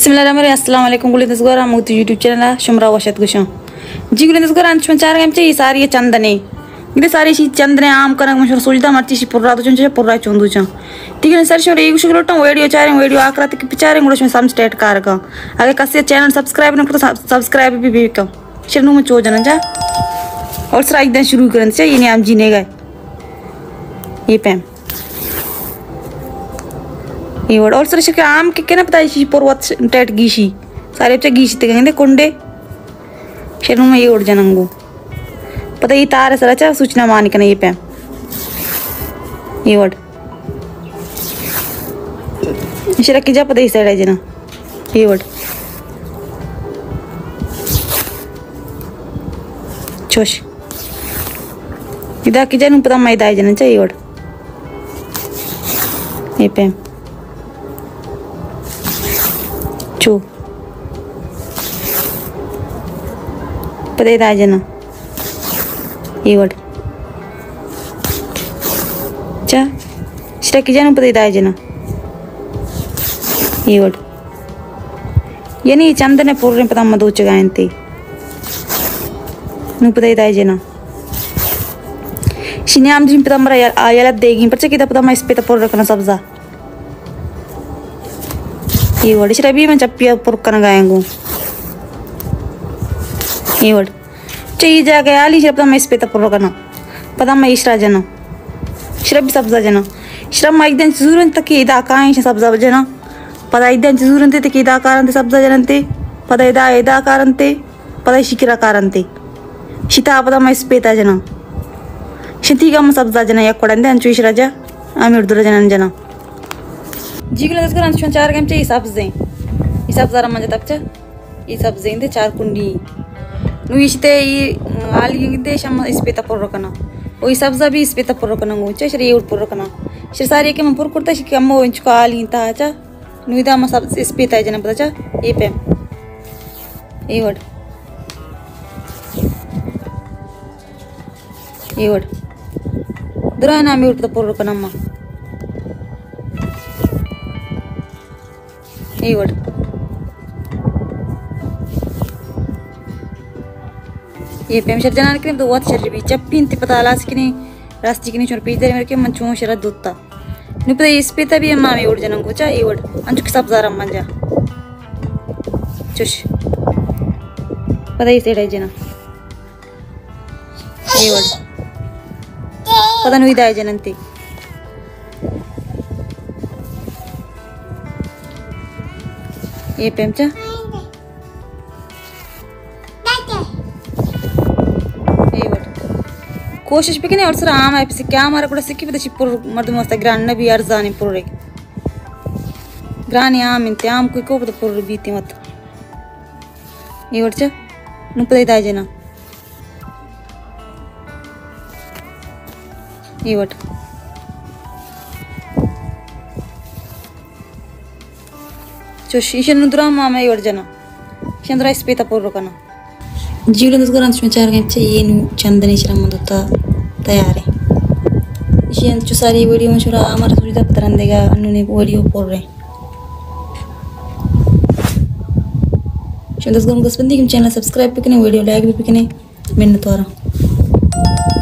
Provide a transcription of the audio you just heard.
Bismillahirrahmanirrahim. Assalamualaikum gulis gora mutu YouTube channel shumra washat gusha. जी गुलिस गora अंश चार game चे सारी ये चंदने इधर सारी शी चंदने आम करना मशहूर सुलझता मर्ची शी पुर्रा तो चुंचे पुर्रा चुंदू चा ठीक है सर शोर एक शुक्र लोटा वीडियो चारें वीडियो आकर तक पिचारें गुलिस में सम स्टेट कार का अगर कस्य चैनल सब्सक्राइब न करता सब्सक्राइब भी का शरणों में चो जाना जा और सर एक दिन शुरू करने से ये नाम जीने गए ये पैम ये वर्ड और सर शिकार आम के क्या ना पता है शी पुर्वत टेट गीशी सारे बच्चे गीशी ते कहेंगे कुंडे शरणों में ये उड़ जानंगो पता ये तार है सर अच्छा सूचना मान के ना ये पैम ये वर्ड इशारा कीजा पता ये साइड है जना ये वर्ड चोश इधर कीजा नु पता मैं इधर जना चाहिए ये वर्ड ये पैम चो पता इधर जना ये वर्ड चा इशारा कीजा नु पता इधर जना ये वर्ड ये नहीं चंदने पूरे पता मधु चगाएंते नु पता इधर जना शिन्याम जिन पता मरा यार देगी पर चकिता पता मैं इस पे तो पूरा रखना सब्जा ये वर्ड इस रबी में चप्पिया पूरा करना गाएंगो ये वर्ड चाहिए जाके आली शब्द मैं इस पे तो पूरा करना पता मैं इस राजना शब्द सब्जा जना शब्द मैं एक दिन जरूर तक ये इदा काहे सब्जा जना पता एक दिन जरूर तक ये इदा कारण सब्जा जनते पता इदा कारण पता शिकिरा कारण शिता पता मैं इस पे ता जना शिती का मैं सब्जा जना या कोड़ंदे अंचुइश राजा आमी उर्दू जना जना जीगला दस कर अंचुन चार गेम चाहिए हिसाब जरा मजा तब चा ये सब जेंदे चार कुंडी नु इश्ते ये आली दे शम इस पे तपर रखना वो हिसाब जा भी इस पे तपर रखना गुंचे शरी उड़ पर रखना शरी सारी के मंपुर करता शिक अम्मो इंच का आली ता चा नु इदा म सब इस पे ता जना पता चा ये पे ये वर्ड ये वर्ड दुरा नाम उड़ तपर रखना अम्मा ये वर्ड ये पेम शर जना के दो वात शर भी चप्पी इंत पता लास के नहीं रास्ते के नहीं छोड़ पीछे मेरे के मंचों शर दूता नहीं पता इस पे तभी अम्मा में उड़ जना को चा ये वर्ड अंचु के सब ज़रा मंजा चुश पता ही सेठ है जना ये वर्ड पता नहीं दाय जनंती ये पेमचा कोशिश भी और सर आम है क्या हमारा ಕೂಡ ಸಿಕ್ಕಿ ಬಿದ ಶಿಪ್ಪುರ್ ಮರ್ದು ಮಸ್ತ ಗ್ರಾನ್ನ ಬಿ ಅರ್ಜಾನಿ ಪುರ್ರೆ ಗ್ರಾನಿ ಆಮ್ ಇಂತೆ ಆಮ್ ಕುಯ್ ಕೋಬದ ಪುರ್ರೆ ಬೀತಿ ಮತ್ ಈ ವರ್ಚ ನುಪದ ಇದಾಯ ಜನ ಈ ವಟ್ जो शीशन नुद्रा मामा ये वर्जना चंद्रा इस पे तपोर कना जीवन दस ग्रांच में चार घंटे ये चंदनी श्रम होता तैयार है इसी जो सारी वीडियो में शुरा हमारा सुविधा पता देगा अन्य वीडियो पढ़ रहे दस ग्राम दस बंदी चैनल सब्सक्राइब भी करें वीडियो लाइक भी करें मैंने तो